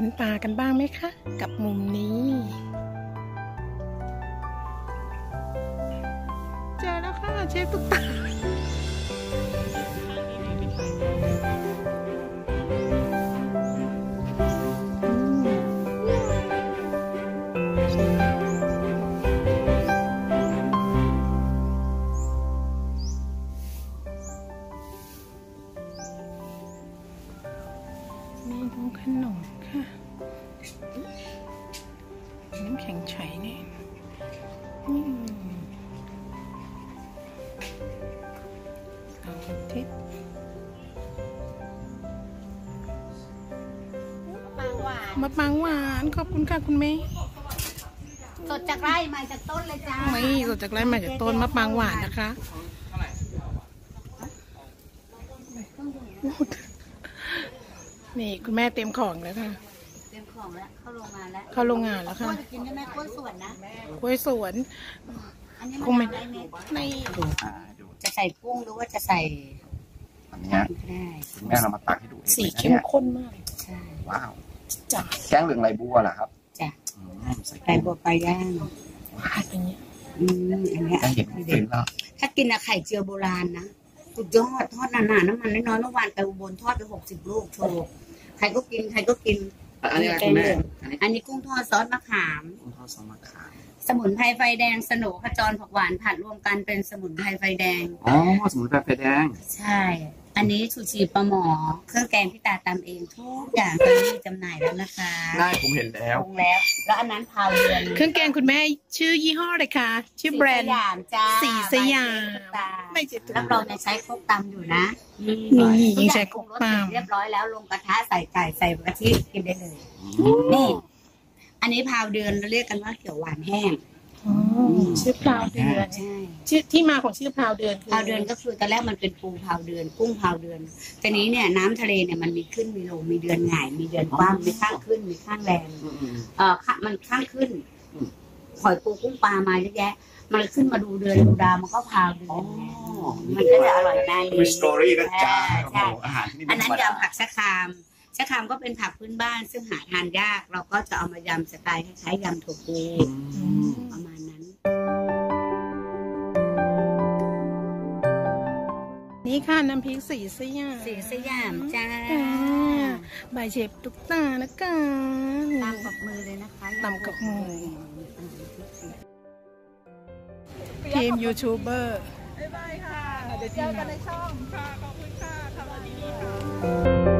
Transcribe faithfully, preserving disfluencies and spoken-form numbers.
คุณตากันบ้างไหมคะกับมุมนี้เจอแล้วค่ะเชฟตุ๊กตาเมนูขนมค่ะน้ำแข็งใสนี่สองทิศมะปรางหวานขอบคุณค่ะคุณแม่สดจากไร่มาจากต้นเลยจ้าไม่สดจากไร่มาจากต้นมะปรางหวานนะคะนี่คุณแม่เตรียมของแล้วค่ะเตรียมของแล้วเข้าโรงงานแล้วเข้าโรงงานแล้วค่ะจะกินได้ไหมกล้วยสวนนะกล้วยสวนอันนี้มันอะไรเม็ดในจะใส่กุ้งหรือว่าจะใส่อันนี้ได้คุณแม่เรามาตักให้ดูเองสีเข้มข้นมากใช่ว้าวจ้ะแกงเหลืองไรบัวเหรอครับจ้ะไรบัวปลาย่างว้าวอย่างเงี้ยอืมอันนี้เห็นเห็นแล้วถ้ากินอะไข่เจียวโบราณนะสุดยอดทอดนานๆน้ำมันน้อยๆเมื่อวานไปอุบลทอดไปหกสิบลูกโชว์ใครก็กินใครก็กินอันนี้คุณแม่อันนี้กุ้งทอดซอสมะขามกุ้งทอดซอสมะขามสมุนไพรไฟแดงสโหน่ขจรผักหวานผัดรวมกันเป็นสมุนไพรไฟแดงอ๋อสมุนไพรไฟแดงใช่อันนี้ชูชีปลาหมอเครื่องแกงที่ตาตำเองทุกอย่างตอนนี้จำหน่ายแล้วนะคะได้ผมเห็นแล้วลงแล้วแล้วอันนั้นพาวเดือนเครื่องแกงคุณแม่ชื่อยี่ห้ออะไรคะชื่อแบรนด์สยามจ้าสีสยามไม่เจ็บรับรองจะใช้ครกตำอยู่นะนี่ยิ่งใช้ครกตำเรียบร้อยแล้วลงกระทะใส่ไก่ใส่กะทิกินได้เลยนี่อันนี้พาวเดือนเราเรียกกันว่าเขียวหวานแห้งชื่อพาวเดือนใช่ชื่อที่มาของชื่อพาวเดือนพาวเดือนก็คือตอนแรกมันเป็นปูพาวเดือนกุ้งพาวเดือนแต่นี้เนี่ยน้ำทะเลเนี่ยมันมีขึ้นมีลงมีเดือนหงายมีเดือนกว้างมีข้างขึ้นมีข้างแรงเอ่อมันข้างขึ้นหอยปูกุ้งปลามาเยอะแยะมันขึ้นมาดูเดือนดูดาวมันก็พาวเดือนมันก็จะอร่อยน่าดีมีสตอรี่นะจ๊ะอาหารอันนั้นยำผักชะครามชะครามก็เป็นผักพื้นบ้านซึ่งหาทานยากเราก็จะเอามายำสไตล์คล้ายๆยำถั่วพูประมาณนั้นนี่ค่ะน้ำพริกสีสยามสีสยามจ้าใบเชฟตุ๊กตานะคะตำกับมือเลยนะคะตำกับมือทีมยูทูบเบอร์บ๊ายบายค่ะเดี๋ยวเจอกันในช่องค่ะขอบคุณค่ะสวัสดีค่ะ